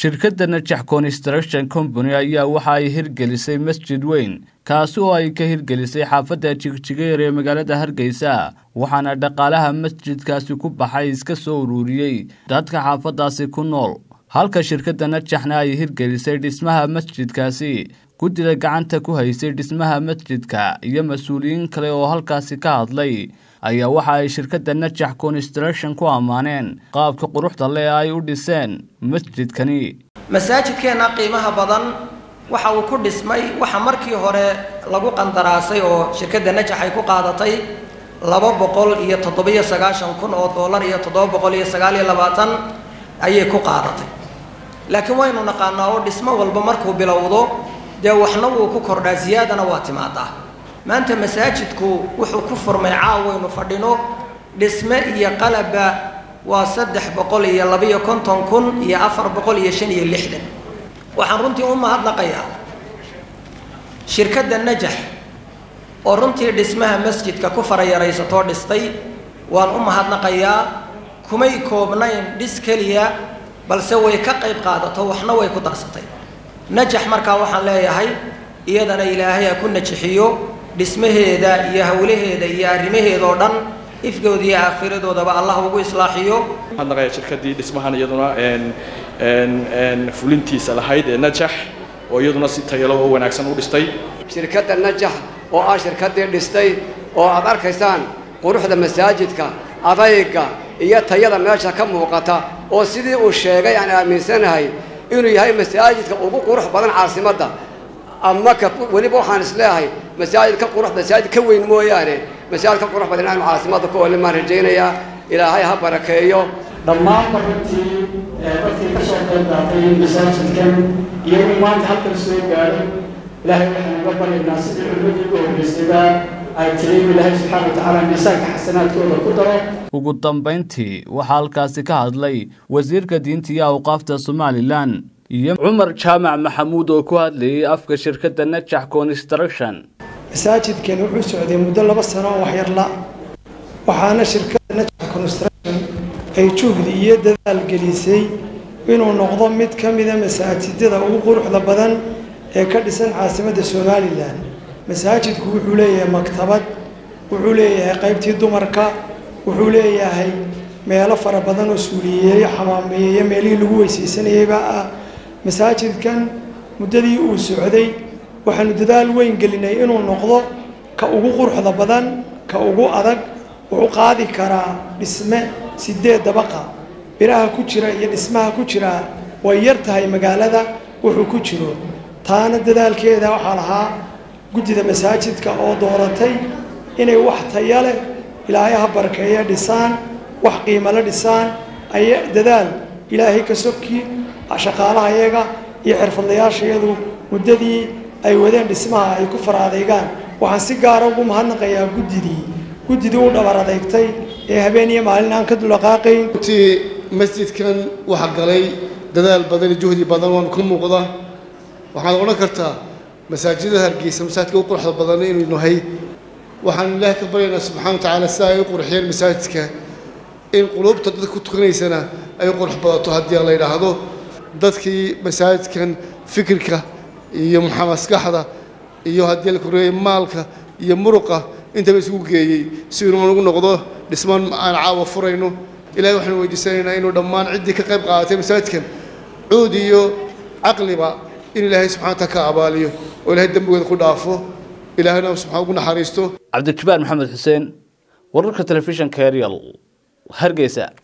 shirkadda Najax Construction Company ayaa waxa ay hirgelisay masjid weyn kaas oo ay ka hirgelisay xaafadda Jigjigeer ee magaalada Hargeysa waxaana dhaqaalaha masjidkaasi ku baxay iska soo ururiyay dadka xaafadaasi ku nool halka shirkadda Najaxna ay hirgelisay dhismaha masjidkaasi guddiga gacanta ku haysay dhismaha masjidka iyo mas'uuliyiin kale oo halkaasi ka hadlay ayaa waxa ay shirkadda Najax Construction ku amaaneen qaabka quruxda leh ay u dhiseen masjidkani masaajidkeena qiimaha badan waxa uu ku dhismay waxa markii hore lagu qandaraasay oo shirkadda Najax ay ku qaadatay 297,000 oo dollar iyo 729 ayay ku qaadatay laakiin waynu naqaanaa oo dhismo walba markuu bilowdo dee waxna uu ku kordhaa ziyaadana waa timaadaa maanta masaajidku wuxuu ku furmay caawaynu fadhino dhisme iyo qalaba waa 352,000 iyo 465 waxaan runtii u mahadnaqayaa shirkadda Najax oo runtii dhismaha masjidka ku farayaraysato dhistay waan u mahadnaqayaa kumay koobnayn dhis kaliya balse way ka qayb qaadato waxna way ku darsatay Najax markaa waxaan leeyahay iyadana ilaahay ku najaxiyo dhismaheeda iyo hawlaheeda iyo arrimaheeda oo dhan ifgoodi iyo aakhiradoodaba Allah ugu islaaxiyo hadnaqay shirkadii dhismahan iyaduna fulintiisa lahayd ee Najax oo iyaduna si tayo leh oo wanaagsan u dhistay shirkadda Najax oo ah shirkadii dhistay oo aad arkaysaan quruxda masaajidka adayga iyo tayada meesha ka muuqata oo sidii uu sheegay aan aaminsanahay inuu yahay masaajidka ugu qurux badan caasimadda ama ka waliba waxaan isleeyahay masaajidka quruxda masaajid ka weyn mooyaane masaajidka qurux badan aan caasimadda ku wali ma rajaynaya ilaahay ha barakeeyo dhammaan martii dadkii ka soo qayb qaatay masaajidkan iyo maanta halkan soo gaaray ilaahay waxaan uga baryaynaa sidii culimmadii ugu horreysayba ay tiriin ilaahay subxaanahu wa tacaala miisaanka xasanaadkooda ku daro ugu dambeyntii waxaa halkaasi ka hadlay wasiirka diinta iyo awqaafta Somaliland iyo Cumar Jaamac Maxamuud oo ku hadlayay afka shirkadda Najax Construction masaajidkan wuxuu socday muddo 2 sano oo wax yar la waxaana shirkadda Najax Construction ay juhdi iyo dadaal gelisay inuu noqdo mid ka mid ah masaajidada ugu quruxda badan ee ka dhisan caasimadda Somaliland masaajidku wuxuu leeyahay maktabad wuxuu leeyahay qaybtii dumarka wuxuu leeyahay meelo fara badan oo suuliyeey xamaameeyay meelihii lagu weysaysanayayba masaajidkan muddadii uu socday waxaanu dadaal weyn gelinay inuu noqdo ka ugu quruxda badan ka ugu adag wuxuu qaadi karaa dhisme 8 dabaqa biraha ku jira iyo dhismaha ku jira way yar tahay magaalada wuxuu ku jiro taana dadaalkeeda waxa lahaa guddiga masaajidka oo dooratay inay wax tayo leh ilaahay ha barakeeyo dhisaan wax qiimo la dhisaan ay dadaal ilaahay ka soki shaqaalaha iyaga iyo xirfadlayaashayadu muddadii ay wadeen dhismaha ay ku faraadeegaan waxaan si gaar ah ugu mahadnaqayaa guddidii u dhabar adeegtay ee habeen iyo maalin aan ka dulqaaqayn masjidkan waxa galay dadaal badan iyo juhdi badan oo ku muuqda waxaad oran kartaa masaajidda Hargeysa masaajidka ugu quruxda badan inuu yahay waxaan Ilaahay ka baryaynaa subxaanahu wa tacaala si ay u qurxiyeen masaajidka in qulubta dadka ku tukanaysana ay qurux badato haddii la yiraahdo dadkii masaajidkan fikirka iyo maskaxda iyo haddii la koreeyay maalka iyo muruqa inta la isugu geeyay si inuu ugu noqdo dhismaan aan caawa furayno ilaahay waxaan weydiisanaynaa inuu dhammaan cidii ka qayb qaadatay masaajidkan cuud iyo aqliba in ilaahay subxaanahu wa tacaala ka abaaliyo oo ilaahay dambigooda ku dhaafo ilaahayna subxaanahu ugu naxariisto Cabdi Maxamed Xuseen wararka telefishinka Ariel Hargeysa